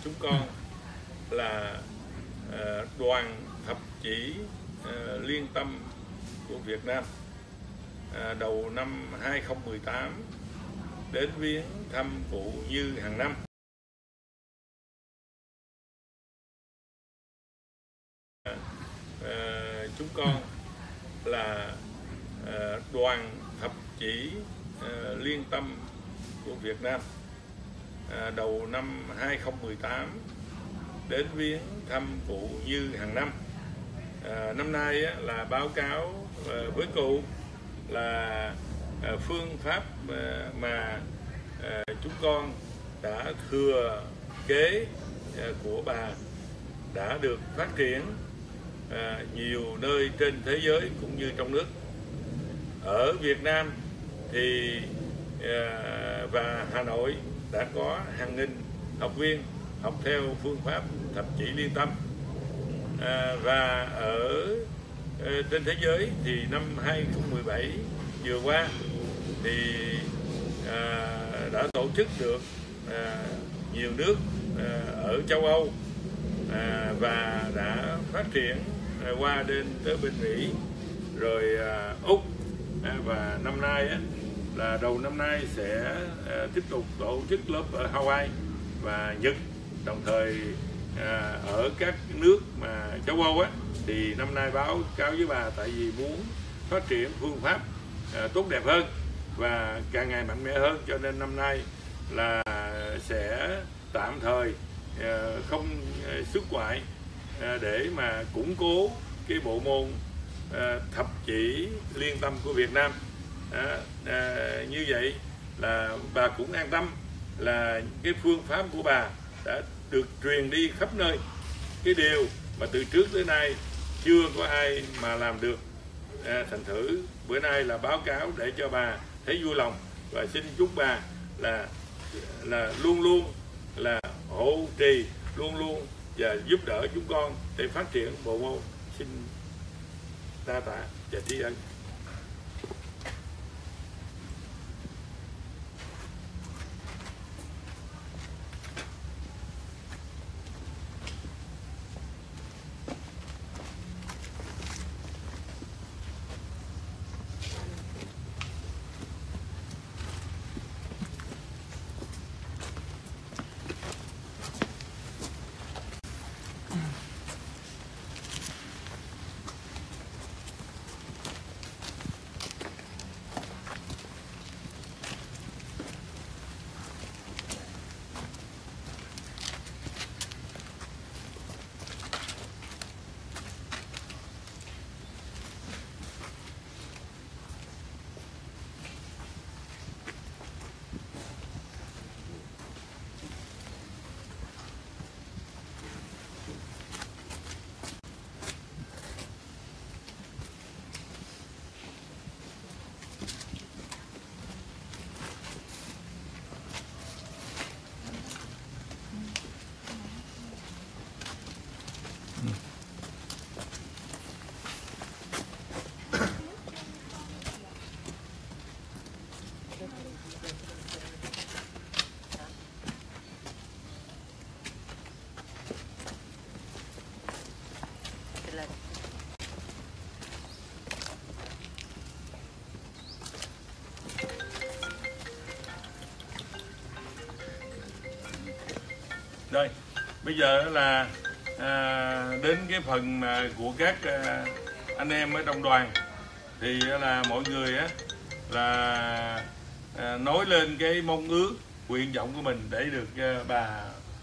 chúng con là đoàn thập chỉ Liên Tâm của Việt Nam đầu năm 2018 đến viếng thăm cụ Như hàng năm. Chúng con là đoàn thập chỉ Liên Tâm của Việt Nam đầu năm 2018 đến viếng thăm cụ Như hàng năm. Năm nay là báo cáo với cụ là phương pháp mà chúng con đã thừa kế của bà đã được phát triển nhiều nơi trên thế giới cũng như trong nước. Ở Việt Nam thì và Hà Nội đã có hàng nghìn học viên học theo phương pháp thập chỉ Liên Tâm, và ở trên thế giới thì năm 2017 vừa qua thì đã tổ chức được nhiều nước ở châu Âu và đã phát triển qua đến tới bên Mỹ rồi Úc, và năm nay là đầu năm nay sẽ tiếp tục tổ chức lớp ở Hawaii và Nhật. Đồng thời ở các nước mà châu Âu thì năm nay báo cáo với bà, tại vì muốn phát triển phương pháp tốt đẹp hơn và càng ngày mạnh mẽ hơn, cho nên năm nay là sẽ tạm thời không xuất ngoại để mà củng cố cái bộ môn thập chỉ Liên Tâm của Việt Nam. Như vậy là bà cũng an tâm là cái phương pháp của bà đã được truyền đi khắp nơi, cái điều mà từ trước tới nay chưa có ai mà làm được. Thành thử bữa nay là báo cáo để cho bà thấy vui lòng, và xin chúc bà là luôn luôn là hộ trì, luôn luôn và giúp đỡ chúng con để phát triển bộ môn. Xin đa tạ và tri ân. Rồi, bây giờ là đến cái phần mà của các anh em ở trong đoàn, thì là mọi người là nói lên cái mong ước, nguyện vọng của mình để được bà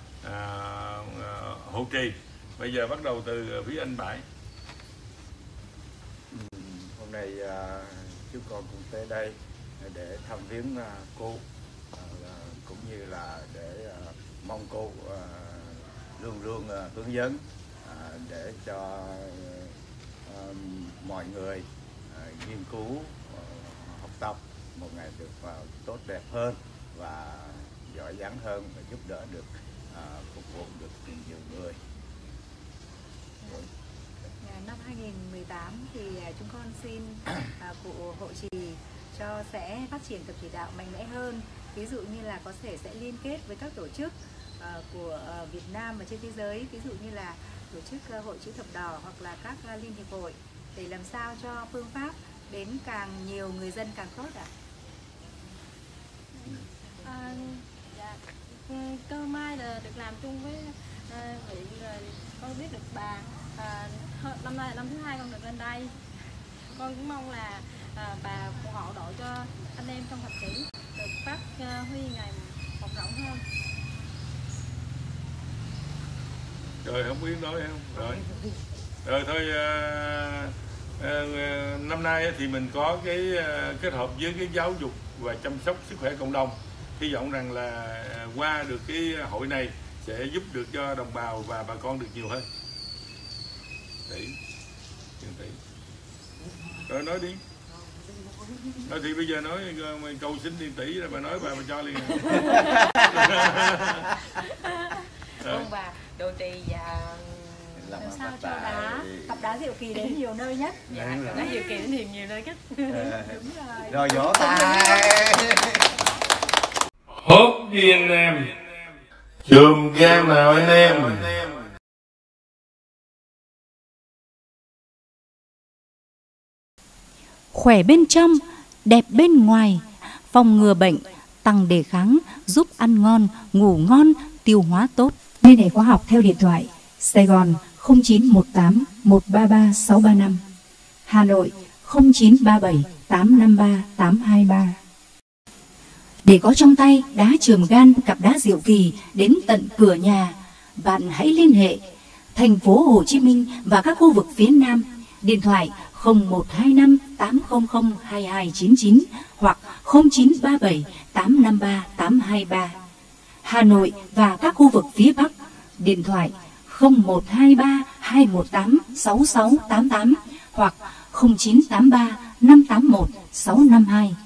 hộ trì. Bây giờ bắt đầu từ phía anh Bãi. Hôm nay chúng con cũng tới đây để thăm viếng cô, cũng như là để mong cô luôn luôn hướng dẫn để cho mọi người nghiên cứu, học tập một ngày được tốt đẹp hơn và giỏi giang hơn, và giúp đỡ được, phục vụ được nhiều người. Năm 2018 thì chúng con xin cụ hộ trì cho sẽ phát triển tập chỉ đạo mạnh mẽ hơn ví dụ như là có thể sẽ liên kết với các tổ chức của Việt Nam và trên thế giới, ví dụ như là tổ chức Hội Chữ Thập Đỏ hoặc là các liên hiệp hội, để làm sao cho phương pháp đến càng nhiều người dân càng tốt ạ? Dạ, cơ may là được làm chung với huyện, rồi con biết được bà. Năm nay là năm thứ 2 con được lên đây. Con cũng mong là bà ủng hộ đội cho anh em trong thập kỷ được phát huy ngày một rộng hơn. Rồi không biết nói không? Rồi thôi, năm nay thì mình có cái kết hợp với cái giáo dục và chăm sóc sức khỏe cộng đồng. Hy vọng rằng là qua được cái hội này sẽ giúp được cho đồng bào và bà con được nhiều hơn. Tỷ. Rồi nói đi. Nói thì bây giờ nói câu xin Điền Tỷ rồi bà nói bà cho liền. Vâng, và đồ trì và làm sao cho cặp đá Diệu Kỳ đến nhiều nơi nhất. dạ, đá Diệu Kỳ đến nhiều nơi nhất. Đúng rồi. Rồi vỗ tay. Hốt đi anh em, chùm cam nào anh em. Khỏe bên trong, đẹp bên ngoài, phòng ngừa bệnh, tăng đề kháng, giúp ăn ngon, ngủ ngon, tiêu hóa tốt. Liên hệ khóa học theo điện thoại Sài Gòn 0918 133 635, Hà Nội 0937 853 823. Để có trong tay đá chườm gan cặp đá Diệu Kỳ đến tận cửa nhà, bạn hãy liên hệ thành phố Hồ Chí Minh và các khu vực phía Nam, điện thoại 0125 800 2299 hoặc 0937 853 823. Hà Nội và các khu vực phía Bắc, điện thoại 0123 218 6688 hoặc 0983 581 652.